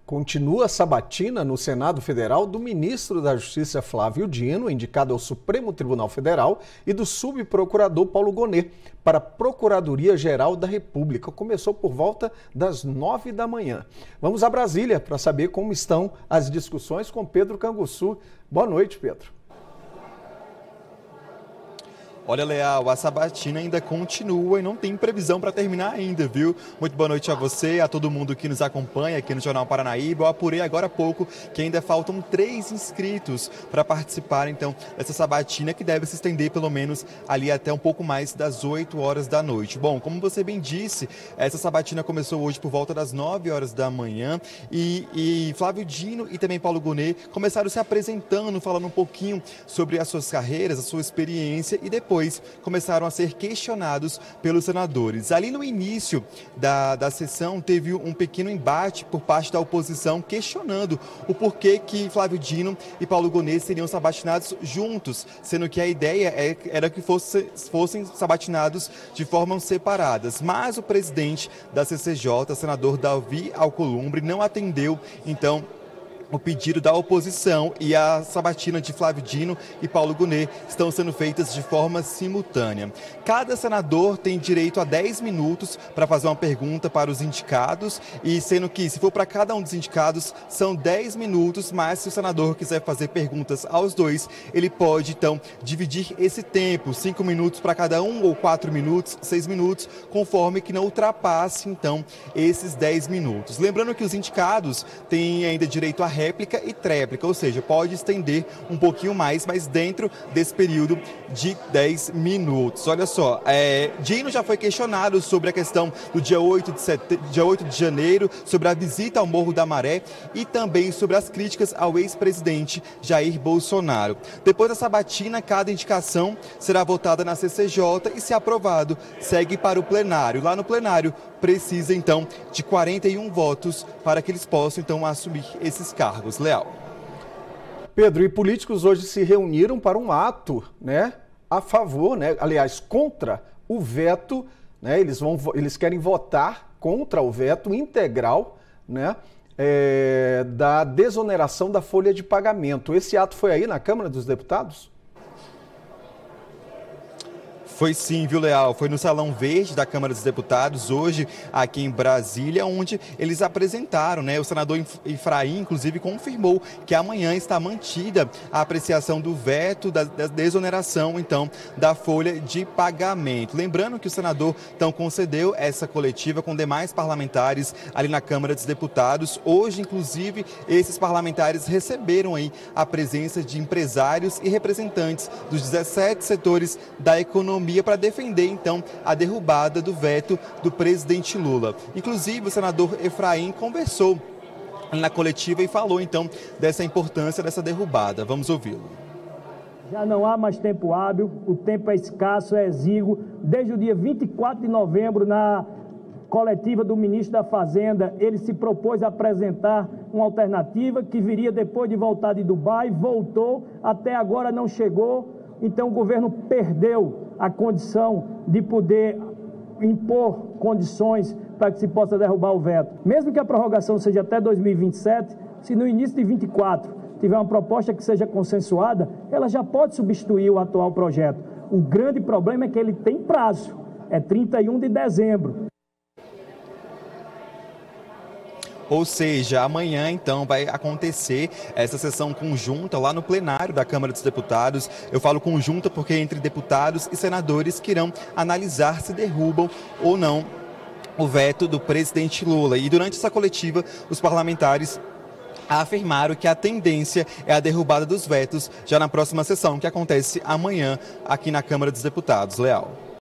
Continua a sabatina no Senado Federal do ministro da Justiça Flávio Dino, indicado ao Supremo Tribunal Federal, e do subprocurador Paulo Gonet, para a Procuradoria-Geral da República. Começou por volta das 9 da manhã. Vamos a Brasília para saber como estão as discussões com Pedro Canguçu. Boa noite, Pedro. Olha, Leal, a sabatina ainda continua e não tem previsão para terminar ainda, viu? Muito boa noite a você, a todo mundo que nos acompanha aqui no Jornal Paranaíba. Eu apurei agora há pouco que ainda faltam 3 inscritos para participar, então, dessa sabatina que deve se estender pelo menos ali até um pouco mais das 8 horas da noite. Bom, como você bem disse, essa sabatina começou hoje por volta das 9 horas da manhã e Flávio Dino e também Paulo Gonet começaram se apresentando, falando um pouquinho sobre as suas carreiras, a sua experiência e depois começaram a ser questionados pelos senadores. Ali no início da sessão teve um pequeno embate por parte da oposição questionando o porquê que Flávio Dino e Paulo Gonet seriam sabatinados juntos, sendo que a ideia era que fossem sabatinados de formas separadas. Mas o presidente da CCJ, senador Davi Alcolumbre, não atendeu, então, o pedido da oposição e a sabatina de Flávio Dino e Paulo Gonet estão sendo feitas de forma simultânea. Cada senador tem direito a 10 minutos para fazer uma pergunta para os indicados e sendo que, se for para cada um dos indicados, são 10 minutos, mas se o senador quiser fazer perguntas aos dois, ele pode, então, dividir esse tempo, 5 minutos para cada um ou 4 minutos, 6 minutos, conforme que não ultrapasse, então, esses 10 minutos. Lembrando que os indicados têm ainda direito a réplica e tréplica, ou seja, pode estender um pouquinho mais, mas dentro desse período de 10 minutos. Olha só, Dino já foi questionado sobre a questão do dia 8 de janeiro, sobre a visita ao Morro da Maré e também sobre as críticas ao ex-presidente Jair Bolsonaro. Depois da sabatina, cada indicação será votada na CCJ e, se aprovado, segue para o plenário. Lá no plenário, precisa, então, de 41 votos para que eles possam, então, assumir esses cargos. Leal. Pedro, e políticos hoje se reuniram para um ato, né, a favor, né, aliás, contra o veto, né, eles querem votar contra o veto integral, né, da desoneração da folha de pagamento. Esse ato foi aí na Câmara dos Deputados? Foi sim, viu, Leal? Foi no Salão Verde da Câmara dos Deputados, hoje aqui em Brasília, onde eles apresentaram, né? O senador Efraim, inclusive, confirmou que amanhã está mantida a apreciação do veto da desoneração, então, da folha de pagamento. Lembrando que o senador, então, concedeu essa coletiva com demais parlamentares ali na Câmara dos Deputados. Hoje, inclusive, esses parlamentares receberam aí a presença de empresários e representantes dos 17 setores da economia para defender, então, a derrubada do veto do presidente Lula. Inclusive, o senador Efraim conversou na coletiva e falou, então, dessa importância dessa derrubada. Vamos ouvi-lo. Já não há mais tempo hábil, o tempo é escasso, é exíguo. Desde o dia 24 de novembro, na coletiva do ministro da Fazenda, ele se propôs a apresentar uma alternativa que viria depois de voltar de Dubai, voltou, até agora não chegou. Então o governo perdeu a condição de poder impor condições para que se possa derrubar o veto. Mesmo que a prorrogação seja até 2027, se no início de 2024 tiver uma proposta que seja consensuada, ela já pode substituir o atual projeto. O grande problema é que ele tem prazo, é 31 de dezembro. Ou seja, amanhã, então, vai acontecer essa sessão conjunta lá no plenário da Câmara dos Deputados. Eu falo conjunta porque é entre deputados e senadores que irão analisar se derrubam ou não o veto do presidente Lula. E durante essa coletiva, os parlamentares afirmaram que a tendência é a derrubada dos vetos já na próxima sessão, que acontece amanhã aqui na Câmara dos Deputados. Leal.